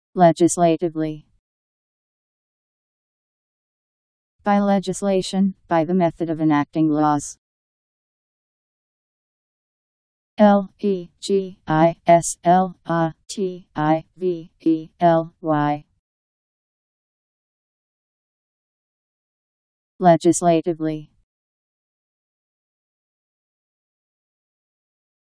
Legislatively. By legislation, by the method of enacting laws. Legislatively. Legislatively.